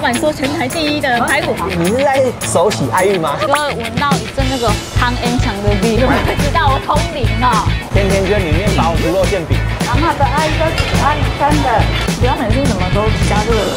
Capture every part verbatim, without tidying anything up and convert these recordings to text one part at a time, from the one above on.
板说全台第一的排骨， 你是在手洗爱玉吗？ 就会闻到一阵那个汤 N 强的味，就会知道我通灵了。 甜甜圈里面包猪肉馅饼， 阿嬷的爱都喜欢干的，不要每次什么都加热了。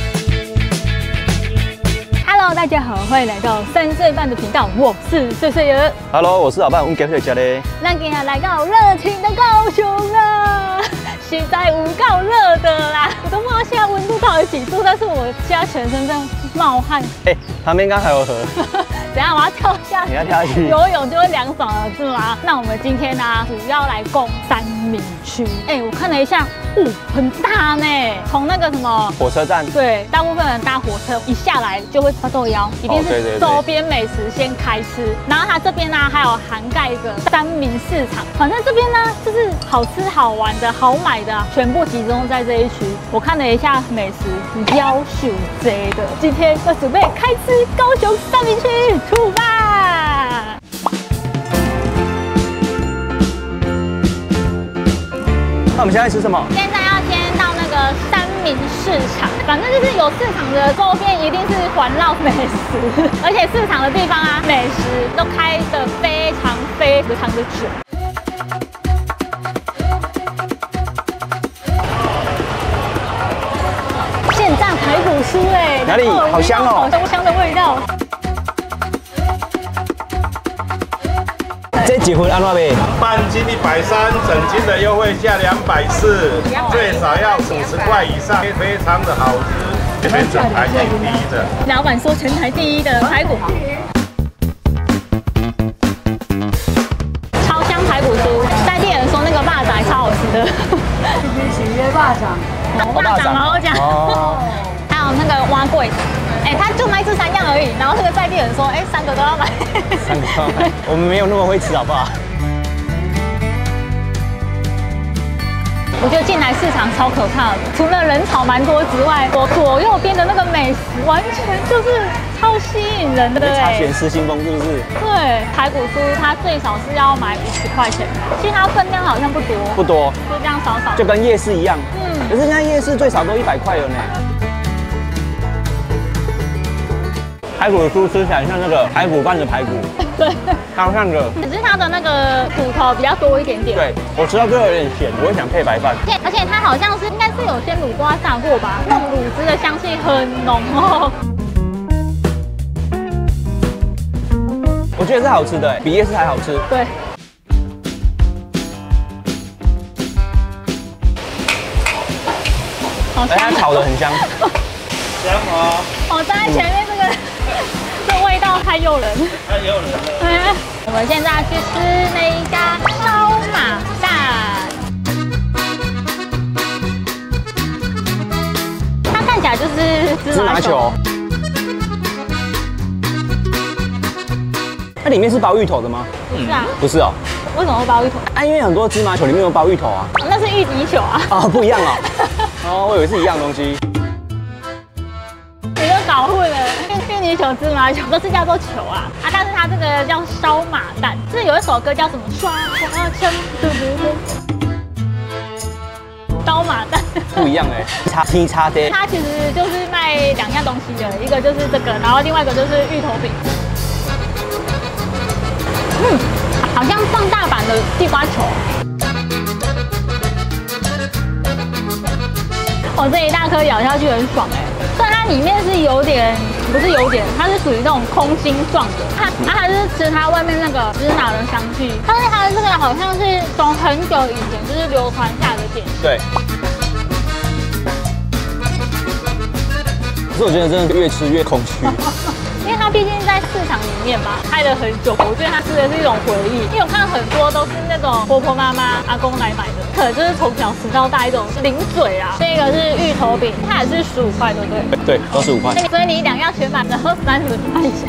Hello， 大家好，欢迎来到三岁半的频道，我是碎碎儿。 Hello， 我是老板，我们给谁家嘞？ 咱今天来到热情的高雄啦，实在有够热的啦，我都不知道现在温度到底几度，但是我现在全身在冒汗。 哎、欸，旁边刚还有河。 等一下我要跳下去， 你要跳下去， 游泳就会凉爽了，是吗？那我们今天呢、啊，主要来攻三民区。哎、欸，我看了一下，哦，很大呢。从那个什么火车站， 对，大部分人搭火车一下来就会发豆腰，一定是周边美食先开吃。然后它这边呢、啊，还有涵盖一个三民市场，反正这边呢就是好吃好玩的好买的、啊，全部集中在这一区。我看了一下美食，要求贼的。今天要准备开吃高雄三民区。出发！ 那我们现在吃什么？ 现在要先到那个三民市场，反正就是有市场的周边一定是环绕美食，而且市场的地方啊，美食都开得非常非常的久。现炸排骨酥哎， 哪里？好香哦， 好香的味道。 这几份安怎卖？ 半斤一百三，整斤的优惠价两百四，最少要五十块以上，非常的好吃，这边整台最低的。 老板说全台第一的排骨，超香排骨酥。在地人说那个霸仔超好吃的， 这边喜约霸掌， 霸掌好好讲。哦，还有那个蛙桂。哎、欸，他就卖这三样而已，然后那个在地人说，哎、欸，三个都要买， 三个都要买，我们没有那么会吃，好不好？ 我觉得进来市场超可怕的，除了人潮蛮多之外，我左右边的那个美食完全就是超吸引人的。 茶选失心疯是不是？ 对，排骨酥它最少是要买五十块钱，其实它分量好像不多， 不多， 就这样少少， 就跟夜市一样。嗯，可是现在夜市最少都一百块了呢。排骨酥吃起来像那个排骨拌的排骨，对，超像的。 只是它的那个骨头比较多一点点。 对，我吃到最后有点咸，我会想配白饭。 而且它好像是应该是有先卤瓜炸过吧，那种卤汁的香气很浓哦。 我觉得是好吃的，比夜市还好吃。 对。好香， 它炒得很香。 香吗？ 我站在前面这个。这味道太诱人， 太诱人了。 我们现在去吃那一家烧马蛋，它看起来就是芝麻球。 它里面是包芋头的吗？ 不是啊， 不是哦。 为什么会包芋头？ 啊，因为很多芝麻球里面有包芋头啊。 那是芋泥球啊。 哦，不一样哦。哦，我以为是一样东西。 你都搞混了。芋泥球、芝麻球都是叫做球啊啊！但是它这个叫烧马蛋，就是有一首歌叫什么“刷刷枪”，对不对？烧马蛋不一样哎，差 T 差 D。 它其实就是卖两样东西的，一个就是这个，然后另外一个就是芋头饼。嗯，好像放大版的地瓜球。我这一大颗咬下去很爽哎、欸，虽然它里面是有点，不是有点，它是属于那种空心状的，它它还是吃它外面那个芝麻的香气，但是它的这个好像是从很久以前就是流传下来的点心。 对。可是我觉得真的越吃越空虚。 因为它毕竟在市场里面嘛，开了很久，我觉得它吃的是一种回忆。因为我看很多都是那种婆婆妈妈、阿公来买的，可能就是从小吃到大一种零嘴啊。这个是芋头饼，它也是十五块，对不对？ 对，都十五块。 所以你两样全买，然后三十块钱，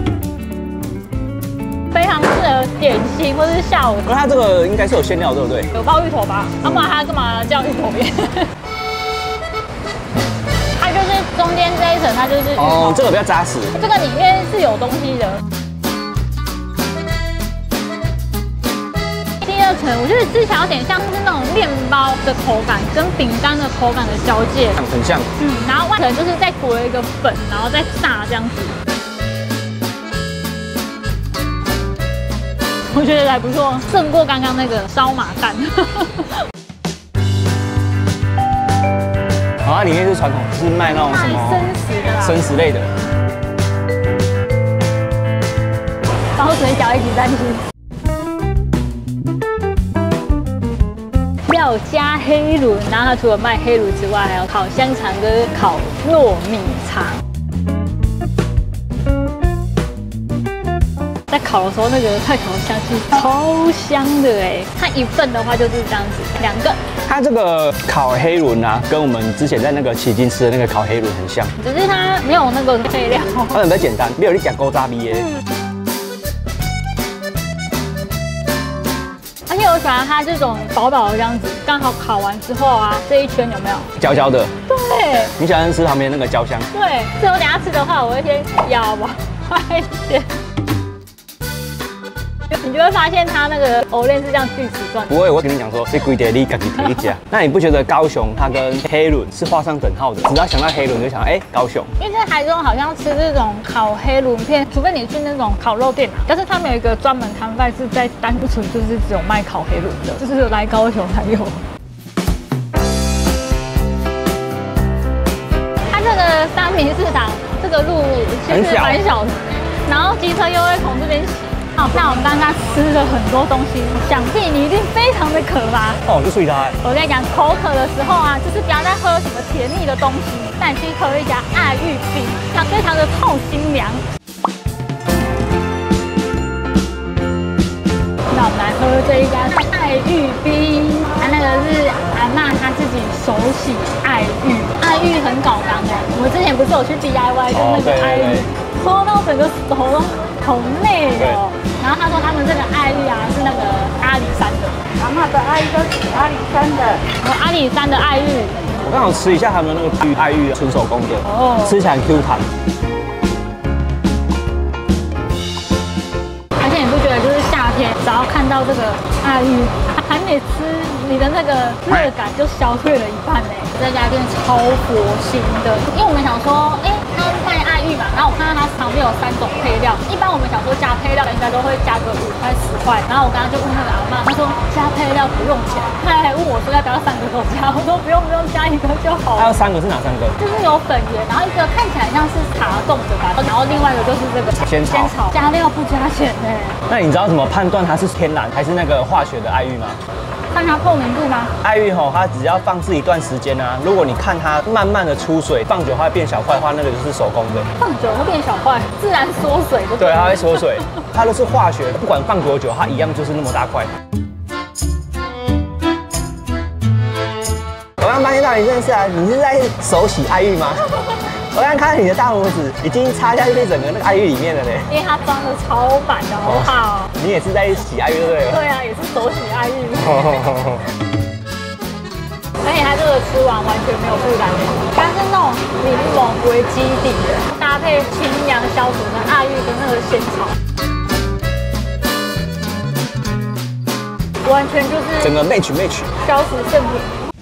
非常适合点心或是下午。 而它这个应该是有馅料，对不对？ 有包芋头吧？要不然它干嘛叫芋头饼？它就是中间这一层，它就是芋头。 哦，这个比较扎实。 这个里面是有东西的。第二二层，我觉得吃起来有点像是那种面包的口感跟饼干的口感的交界， 很像。 嗯，然后外层就是再裹一个粉，然后再炸这样子。我觉得还不错，胜过刚刚那个烧马蛋。 然后它里面是传统，是卖那种什么生食的啦， 生食类的， 然后水饺一起再吃。要加黑轮，然后它除了卖黑轮之外，还有烤香肠跟烤糯米肠。在烤的时候，那个菜烤香气超香的哎！它一份的话就是这样子，两个。 它这个烤黑轮啊，跟我们之前在那个旗津吃的那个烤黑轮很像， 只是它没有那个配料， 它比较简单，没有你讲勾扎逼耶。 而且我喜欢它这种薄薄的这样子，刚好烤完之后啊，这一圈有没有焦焦的？ 对， 你喜欢吃旁边那个焦香？ 对，所以我等下吃的话，我会先咬吧，快一点。你就会发现它那个藕链是这样锯齿状。 不会，我跟你讲说，这规碟你自己可以夹。那你不觉得高雄它跟黑轮是画上等号的？只要想到黑轮，就想到哎、欸、高雄。 因为在台中好像吃这种烤黑轮片，除非你去那种烤肉店啊，但是他们有一个专门摊贩是在单纯就是只有卖烤黑轮的，就是来高雄才有。它这个三民市场这个路其实蛮小的，然后机车又会从这边骑。好，那我们刚刚吃了很多东西，想必你一定非常的渴吧？ 哦，就睡它。 我跟你讲，口渴的时候啊，就是不要再喝什么甜腻的东西，带你去喝一家爱玉冰，它非常的透心凉。那我们来喝这一家爱玉冰，它那个是阿嬷她自己手洗爱玉，爱玉很搞刚的。我们之前不是有去 D I Y 跟那个爱玉，喝到整个手都好累哦。然后他说他们这个爱玉啊是那个阿里山的， 阿嬷的爱玉都是阿里山的， 然后阿里山的爱玉。 我刚好吃一下他们那个玉爱玉纯手工的，哦，吃起来很 Q 弹。 而且你不觉得就是夏天，只要看到这个爱玉，还没吃，你的那个热感就消退了一半嘞。这家店超佛心的，因为我们想说，哎、欸，他卖爱玉嘛，然后我看到它旁边有三种配料，一般我们想说加配料应该都会加个五块十块，然后我刚刚就问那个阿嬷，她说加配料不用钱，她还问我说要不要三个都加，我说不用不用，加一个就好了。 还有三个是哪三个？就是有粉圆，然后一个看起来像是茶冻的吧，然后另外一个就是这个仙草，仙草加料不加钱呢。 那你知道怎么判断它是天然还是那个化学的爱玉吗？ 看它透明度吗？ 爱玉吼，它只要放置一段时间啊，如果你看它慢慢的出水，放久它会变小块的话，那个就是手工的。 放久会变小块，自然缩水就对。 对，它会缩水，它都是化学，不管放多久，它一样就是那么大块。我刚发现到一件事啊，你是在手洗爱玉吗？我刚看到你的大拇指已经插下去整个那个爱玉里面了嘞， 因为它装的超满的，好不好？ 你也是在洗爱玉对不对？ 对啊，也是手洗爱玉。而且它这个吃完完全没有负担，它是那种柠檬为基底的，搭配清凉消暑的爱玉跟那个仙草，完全就是整个 match match 消暑圣品。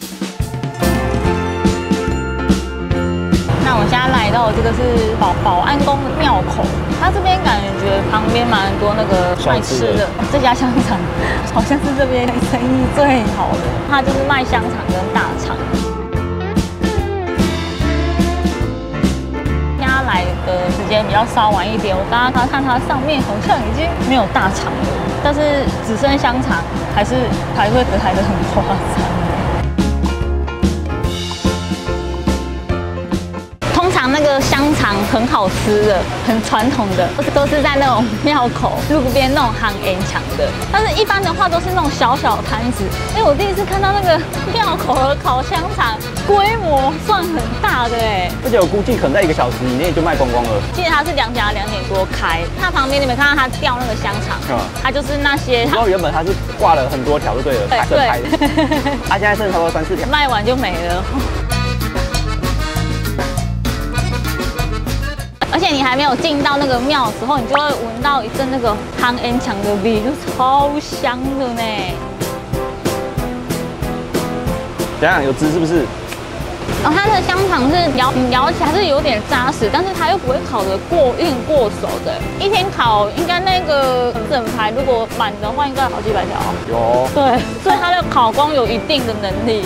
那我现在来到这个是保保安宫的庙口，它这边感觉旁边蛮多那个卖吃的。这家香肠好像是这边生意最好的，它就是卖香肠跟大肠。现在来的时间比较稍晚一点，我刚刚看它上面好像已经没有大肠了，但是只剩香肠，还是排队排得很夸张。通常那个香肠很好吃的，很传统的，都是在那种庙口路边那种行烟墙的。但是一般的话都是那种小小摊子。因为我第一次看到那个庙口的烤香肠，规模算很大的哎。 而且我估计可能在一个小时以内就卖光光了。记得它是两家两点多开，它旁边你没看到它吊那个香肠？嗯，它就是那些。你说原本它是挂了很多条就对了，对对。它现在剩差不多三四条， 卖完就没了。而且你还没有进到那个庙的时候，你就会闻到一阵那个香烟肠的味，就超香的呢。 怎样？有汁是不是？ 然后它的香肠是咬咬起来是有点扎实，但是它又不会烤得过硬过熟的。一天烤应该那个整排如果满的话，应该好几百条。 有。对， 所以它的烤工有一定的能力。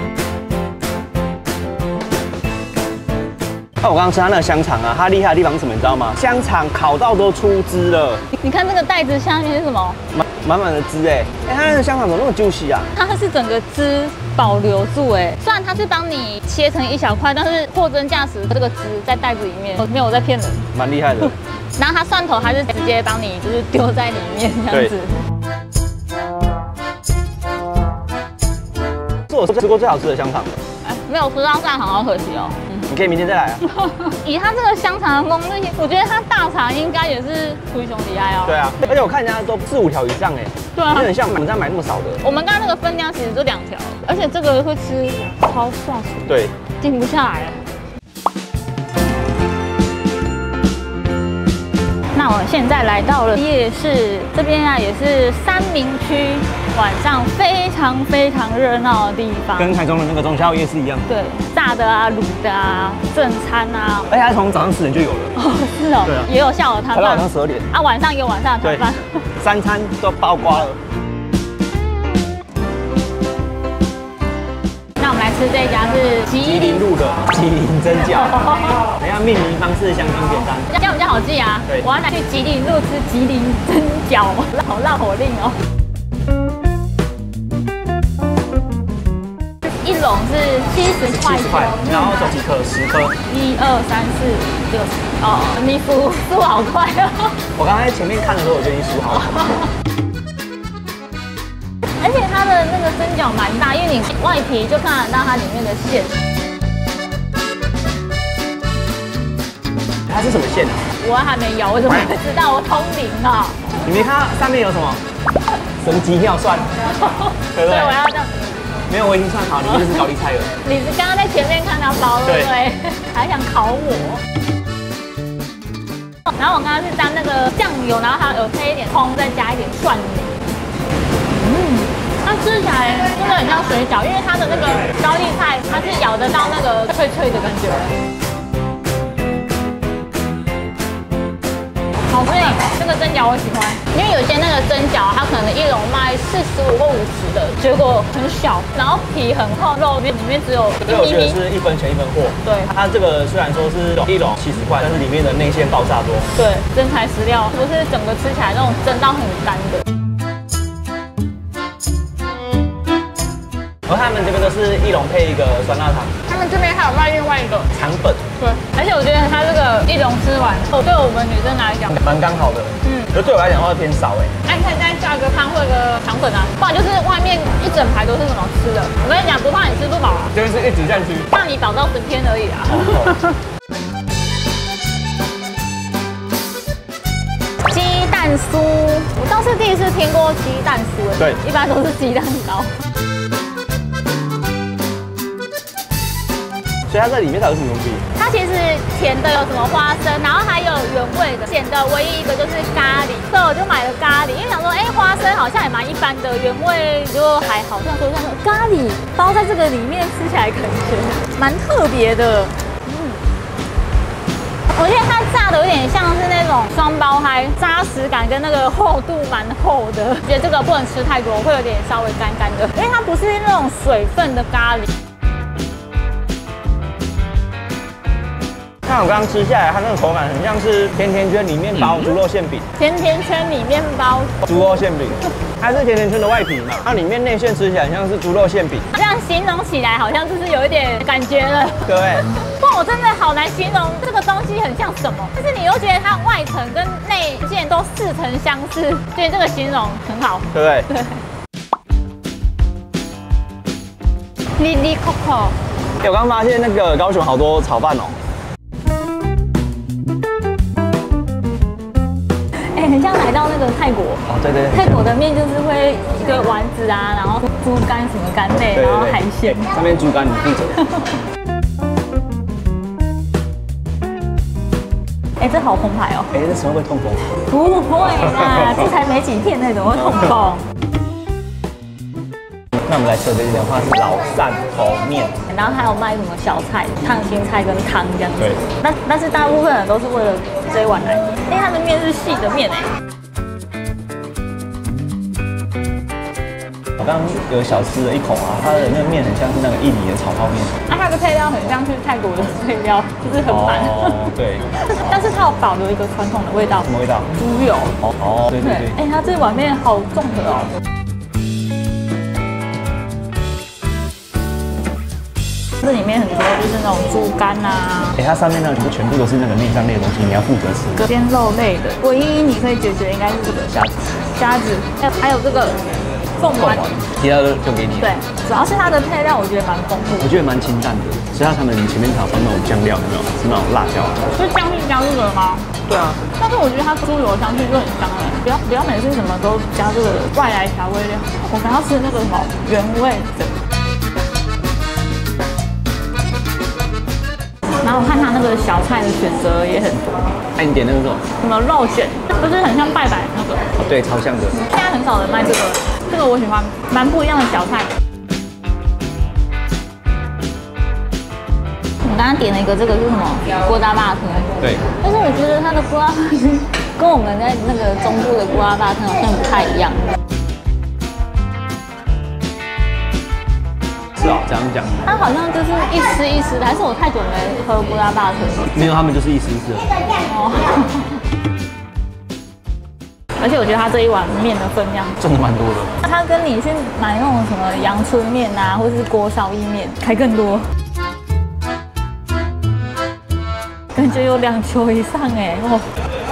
那我刚刚吃它那个香肠啊，它厉害的地方是什么？你知道吗？香肠烤到都出汁了。 你看这个袋子下面是什么？ 满满满的汁哎！哎，它那个香肠怎么那么 juicy 啊？ 它是整个汁保留住哎，虽然它是帮你切成一小块，但是货真价实，这个汁在袋子里面，没有在骗人， 蛮厉害的。 然后它蒜头还是直接帮你就是丢在里面这样子。 是我吃过最好吃的香肠了。 哎，没有吃到上好好可惜哦。 你可以明天再来啊。 以它这个香肠的功力，我觉得它大肠应该也是推兄弟爱哦。 对啊，而且我看人家都四五条以上哎。对啊，有点像我们这样买那么少的。我们刚刚那个分量其实就两条，而且这个会吃超下水。 对， 停不下来了。那我现在来到了夜市这边啊，也是三民区晚上非常非常热闹的地方， 跟台中的那个中宵夜市一样。 对，炸的啊、卤的啊、正餐啊， 而且它从早上十点就有了。 哦，是哦，对啊，也有下午摊贩， 晚上十二点啊，晚上有晚上的摊贩， 三餐都包括了。 那我们来吃这一家是吉林路的吉林蒸饺，等一下命名方式相当简单， 这样比较好记啊。对，我要拿去吉林路吃吉林蒸饺，好绕口令哦。一笼是七十块， 然后走几颗？十颗。 一二三四六十。哦，你数数好快哦。 我刚才前面看的时候，我就已经数好了。 而且它的那个蒸饺蛮大，因为你外皮就看得到它里面的馅。 它是什么馅啊？ 我还没咬，我怎么会知道？我通灵啊！ 你没看到上面有什么？神机妙算，对不对？ 所以我要这样。 没有，我已经算好，里面就是高丽菜了。 你是刚刚在前面看到包，对不对？还想考我？然后我刚刚是沾那个酱油，然后还有配一点葱，再加一点蒜泥。嗯，它吃起来真的很像水饺，因为它的那个高丽菜，它是咬得到那个脆脆的感觉。好吃，这个蒸饺我喜欢，因为有些那个蒸饺，它可能一笼卖四十五或五十的，结果很小，然后皮很厚，肉里面只有一咪咪。我觉得是一分钱一分货。对，它这个虽然说是一笼七十块，但是里面的内馅爆炸多。 对，真材实料，不是整个吃起来那种蒸到很干的。 然后他们这个都是一笼配一个酸辣汤。 他们这边还有卖另外一个肠粉。对， 而且我觉得它这个一笼吃完后，对我们女生来讲蛮刚好的。嗯，可对我来讲的话偏少哎。那你可以再加个汤或者个肠粉啊，不然就是外面一整排都是什么吃的。我跟你讲，不怕你吃不饱啊，就是一直在吃，怕你饱到十天而已啊。鸡蛋酥，我倒是第一次听过鸡蛋酥，对，一般都是鸡蛋糕。所以它这里面到底是什么东西？它其实甜的有什么花生，然后还有原味的，咸的唯一一个就是咖喱，所以我就买了咖喱，因为想说，哎、欸，花生好像也蛮一般的，原味就还好。这样说，这样说，咖喱包在这个里面，吃起来感觉蛮特别的。嗯，我觉得它炸的有点像是那种双胞胎，扎实感跟那个厚度蛮厚的。觉得这个不能吃太多，会有点稍微干干的，因为它不是那种水分的咖喱。看我刚刚吃下来，它那个口感很像是甜甜圈里面包猪肉馅饼。甜甜圈里面包猪肉馅饼，它是甜甜圈的外皮嘛，它里面内馅吃起来像是猪肉馅饼。这样形容起来好像就是有一点感觉了，对不对？不过我真的好难形容这个东西很像什么，但是你又觉得它外层跟内馅都似曾相识，所以这个形容很好，对不对？对。哩哩扣扣。我刚发现那个高雄好多炒饭哦。哎、欸，很像来到那个泰国哦，对对对，泰国的面就是会一个丸子啊，然后猪肝什么干类，对对对，然后海鲜，上面猪肝你负责。哎、欸，这好澎湃哦！哎、欸，这什么会痛风？不会啦，这才没几天呢，怎么会痛风？ 那我们来吃的这的话是老汕头面， 然后还有卖什么小菜、烫青菜跟汤这样子。 对。 但但是大部分人都是为了这一碗来，因为它的面是细的面哎。 我刚刚有小吃了一口啊，它的那个面很像是那个印尼的炒泡面。 啊，它的配料很像去泰国的配料，就是很满。 哦，对。 但是它有保留一个传统的味道。 什么味道？ 猪油。 哦哦，对对对。 哎，它这碗面好重的哦。这里面很多就是那种猪肝啊， 哎，它上面那个全部都是那个内脏类的东西，你要负责吃。 鲜肉类的，唯一你可以解决应该是这个虾子，虾子，还有还有这个凤丸， 其他的就给你。 对，主要是它的配料我觉得蛮丰富， 我觉得蛮清淡的，所以它他们前面炒放那种酱料，有没有？是那种辣椒。 是酱是加这个吗？ 对啊。 但是我觉得它猪油香气就很香哎，不要不要每次什么都加这个外来调味料，我们要吃那个什么原味的。然后我看它那个小菜的选择也很多， 哎，你点那个什么？ 什么肉卷，不是很像拜拜那个？ 对，超像的。 现在很少人卖这个，这个我喜欢，蛮不一样的小菜。我刚刚点了一个，这个是什么？锅大霸汤。 对。但是我觉得它的锅大霸汤跟我们在那个中部的锅大霸汤好像不太一样。 是啊，这样讲。 它好像就是一丝一丝的，还是我太久没喝锅大霸汤了？ 没有，他们就是一丝一丝的。哦。 而且我觉得它这一碗面的分量真的蛮多的。 它跟你去买那种什么阳春面啊，或是锅烧意面还更多，感觉有两球以上哎哦。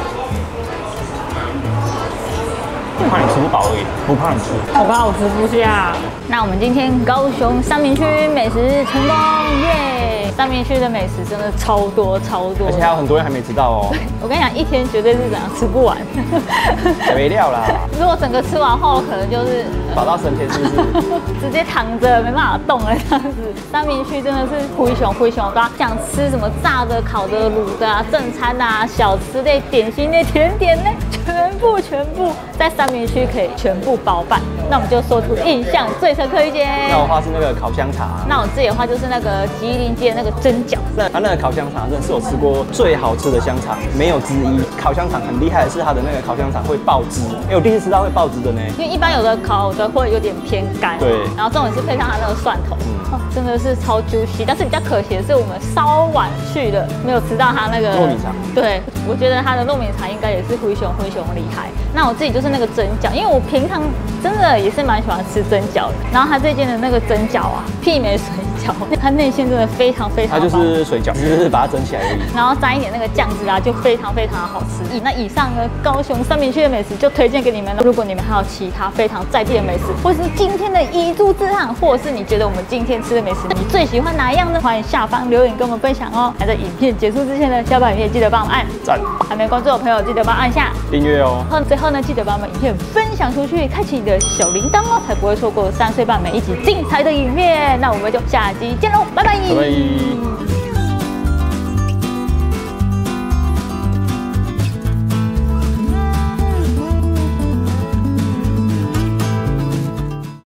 怕你吃不饱而已，不怕你吃。 我怕我吃不下。那我们今天高雄三民区美食成功耶！三民区的美食真的超多超多， 而且还有很多人还没吃到哦。 我跟你讲，一天绝对是这样吃不完， 没料啦。 如果整个吃完后，可能就是饱到升天，是不是？ 直接躺着没办法动了这样子。三民区真的是灰熊灰熊，大家想吃什么炸的、烤的、卤的啊，正餐啊、小吃类、点心类、甜点类，全部全部在三民区可以全部包办。那我们就说出印象最深刻一间。 那我的话是那个烤香肠。 那我自己的话就是那个吉林街那个蒸饺。 那它那个烤香肠真的是我吃过最好吃的香肠，没有之一。烤香肠很厉害的是它的那个烤香肠会爆汁，哎，我第一次吃到会爆汁的呢。因为一般有的烤的会有点偏干， 对。 然后重点是配上它那个蒜头，嗯，哦，真的是超 juicy。但是比较可惜的是我们稍晚去的，没有吃到它那个糯米肠。 对，我觉得它的糯米肠应该也是灰熊灰熊厉害。那我自己就是那个蒸饺，因为我平常真的也是蛮喜欢吃蒸饺的。然后它这间的那个蒸饺啊，媲美水饺，它内馅真的非常非常。 它就是水饺，只是把它蒸起来而已。 然后沾一点那个酱汁啊，就非常非常的好吃。以那以上呢，高雄三民区的美食就推荐给你们了。如果你们还有其他非常在地的美食，或是今天的遗珠之憾，或者是你觉得我们今天吃的美食你最喜欢哪一样呢？欢迎下方留言跟我们分享哦。还在影片结束之前呢，小把影片记得帮我们按赞， 还没关注的朋友记得帮我按下订阅哦。 最后呢，记得把我们影片分享出去，开启你的小铃铛哦，才不会错过三岁半每一集精彩的影片。那我们就下集见喽，拜拜。 拜拜。